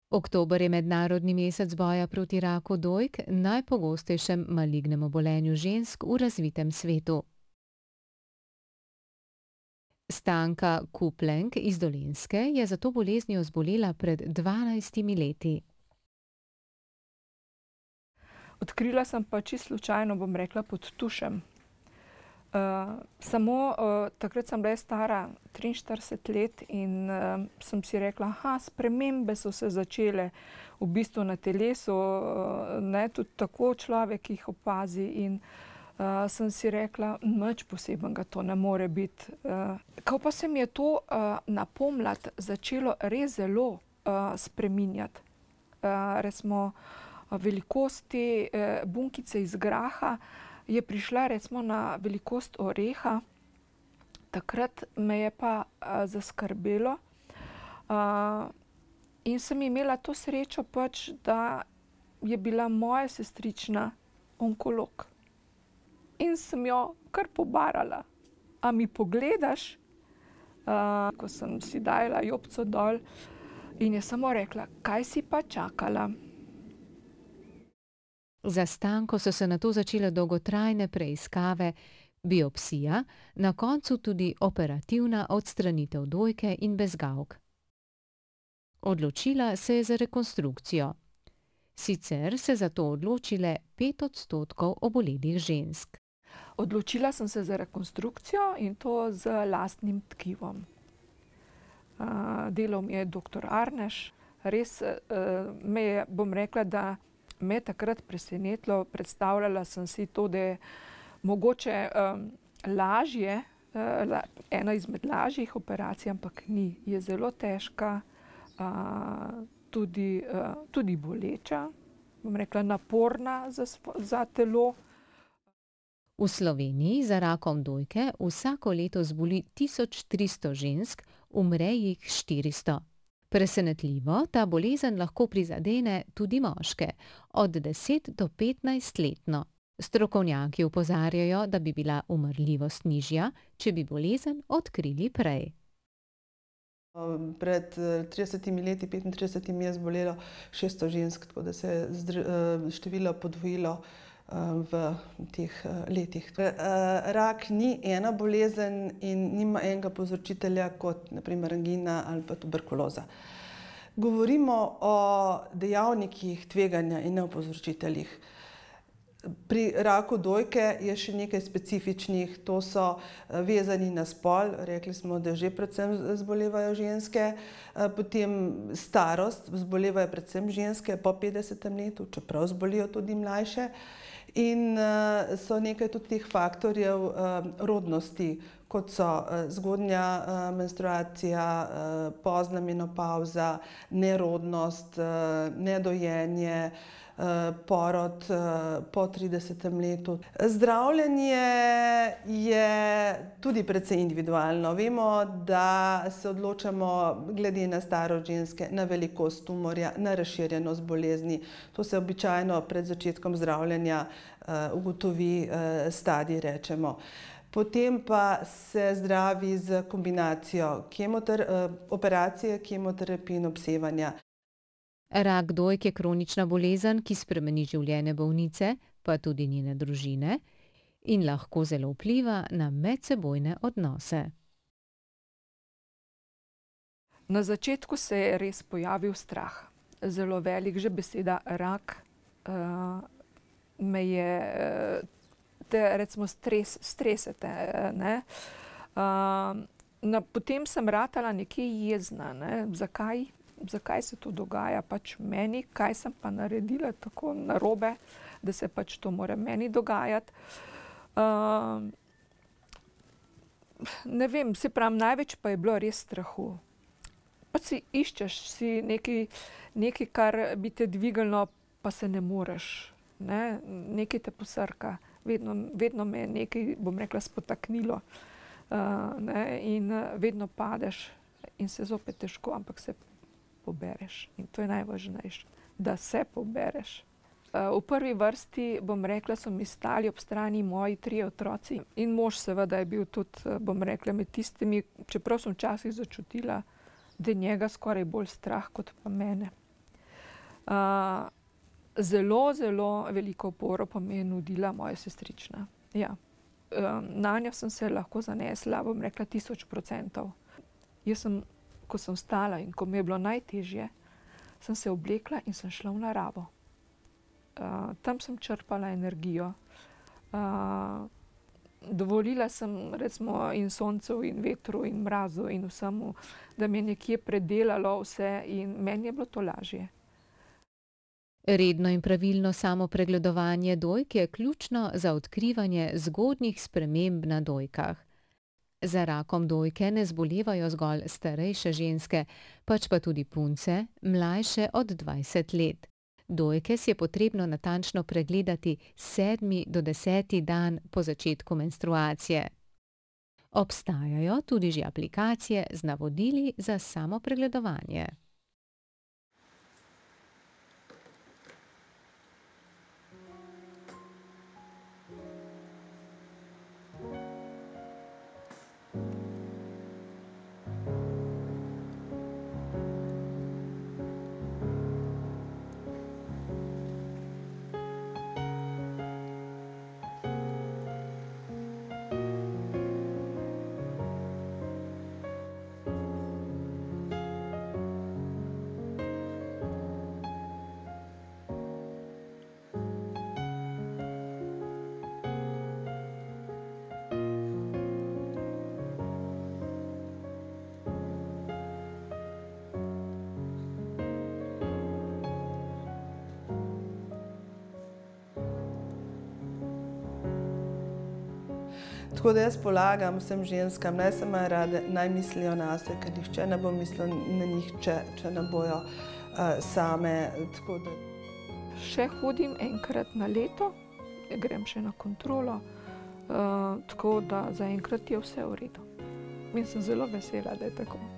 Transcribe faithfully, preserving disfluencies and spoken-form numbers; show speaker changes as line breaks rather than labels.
Oktober je mednarodni mesec boja proti raku dojk, najpogostejšem malignem obolenju žensk v razvitem svetu. Stanka Kuplenk iz Dolenjske je za to boleznijo zbolela pred dvanajstimi leti.
Odkrila sem pa čisto slučajno, bom rekla, pod tušem. Uh, samo uh, takrat sem bila stara triinštirideset let in uh, sem si rekla, aha, spremembe so se začele v bistvu na telesu, uh, ne, tudi tako človek jih opazi in uh, sem si rekla, nič posebenega to ne more biti. Uh, ko pa se mi je to uh, na pomlad začelo res zelo uh, spreminjati. Uh, recimo velikosti uh, bunkice iz graha je prišla recimo na velikost oreha, takrat me je pa uh, zaskrbelo uh, in sem imela to srečo pač, da je bila moja sestrična onkolog. In sem jo kar pobarala. A mi pogledaš? Uh, ko sem si dajala jopco dol in je samo rekla, kaj si pa čakala?
Za Stanko so se nato začele dolgotrajne preiskave, biopsija, na koncu tudi operativna odstranitev dojke in bezgavk. Odločila se je za rekonstrukcijo. Sicer se za to odločile pet odstotkov obolelih žensk.
Odločila sem se za rekonstrukcijo in to z lastnim tkivom. Uh, delal mi je doktor Arneš. Res uh, me je, bom rekla, da me je takrat presenetilo, predstavljala sem si to, da je mogoče um, lažje, uh, la, ena izmed lažjih operacij, ampak ni. Je zelo težka, uh, tudi, uh, tudi boleča, bom rekla naporna za, za telo.
V Sloveniji za rakom dojke vsako leto zboli tisoč tristo žensk, umre jih štiristo. Presenetljivo, ta bolezen lahko prizadene tudi moške, od deset do petnajst letno. Strokovnjaki opozarjajo, da bi bila umrljivost nižja, če bi bolezen odkrili prej.
Pred tridesetimi leti, petintridesetimi je zbolelo šeststo žensk, tako da se je število podvojilo v teh letih. Rak ni ena bolezen in nima enega povzročitelja kot na primer angina ali pa tuberkuloza. Govorimo o dejavnikih tveganja in ne o povzročiteljih. Pri raku dojke je še nekaj specifičnih, to so vezani na spol, rekli smo, da že predvsem zbolevajo ženske, potem starost, zbolevajo predvsem ženske po petdesetem letu, čeprav zbolijo tudi mlajše. In so nekaj tudi teh faktorjev rodnosti, kot so zgodnja menstruacija, pozna menopavza, nerodnost, nedojenje, porod po tridesetem letu. Zdravljenje je tudi precej individualno. Vemo, da se odločamo glede na starost ženske, na velikost tumorja, na razširjenost bolezni. To se običajno pred začetkom zdravljenja ugotovi stadij, rečemo. Potem pa se zdravi z kombinacijo operacije, kemoterapije in obsevanja.
Rak dojk je kronična bolezen, ki spremeni življenje bolnice, pa tudi njene družine, in lahko zelo vpliva na medsebojne odnose.
Na začetku se je res pojavil strah. Zelo velik, že beseda rak uh, me je, te recimo stres, stresete, ne. Uh, na, potem sem ratala nekje jezna, ne. Zakaj? Zakaj se to dogaja pač meni, kaj sem pa naredila tako narobe, da se pač to mora meni dogajati. Uh, ne vem, se pravim, največ pa je bilo res strahu. Pa si iščeš si nekaj, nekaj, kar bi te dvignilo, pa se ne moreš. Ne? Nekaj te posrka. Vedno, vedno me je nekaj, bom rekla, spotaknilo. Uh, ne? In vedno padeš in se zopet težko, ampak se pobereš. In to je najvažnejše, da se pobereš. V prvi vrsti, bom rekla, so mi stali ob strani moji trije otroci. In mož seveda je bil tudi, bom rekla, med tistimi, čeprav sem včasih začutila, da je njega skoraj bolj strah kot pa mene. Uh, zelo, zelo veliko oporo pa mi je nudila moja sestrična. Ja. Um, na njo sem se lahko zanesla, bom rekla, tisoč procentov. Jaz sem, ko sem stala in ko mi je bilo najtežje, sem se oblekla in sem šla v naravo. Uh, tam sem črpala energijo. Uh, dovolila sem recimo in soncu in vetru in mrazu in vsemu, da mi je nekje predelalo vse in meni je bilo to lažje.
Redno in pravilno samopregledovanje dojk je ključno za odkrivanje zgodnjih sprememb na dojkah. Za rakom dojke ne zbolevajo zgolj starejše ženske, pač pa tudi punce, mlajše od dvajset let. Dojke si je potrebno natančno pregledati sedmi do deseti dan po začetku menstruacije. Obstajajo tudi že aplikacije z navodili za samopregledovanje.
Tako da jaz polagam vsem ženskam, naj se imajo rade, naj mislijo nase, ker nihče ne bo mislil na njih, če, če ne bojo uh, same. Tako da...
Še hodim enkrat na leto, grem še na kontrolo, uh, tako da zaenkrat je vse v redu. In sem zelo vesela, da je tako.